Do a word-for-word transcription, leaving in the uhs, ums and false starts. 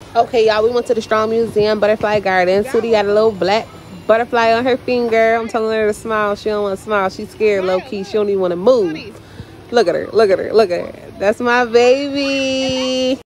Okay, y'all, we went to the Strong Museum Butterfly Garden. Toodie got a little black butterfly on her finger. I'm telling her to smile. She don't want to smile. She's scared, low-key. She don't even want to move. Look at her. Look at her. Look at her. That's my baby.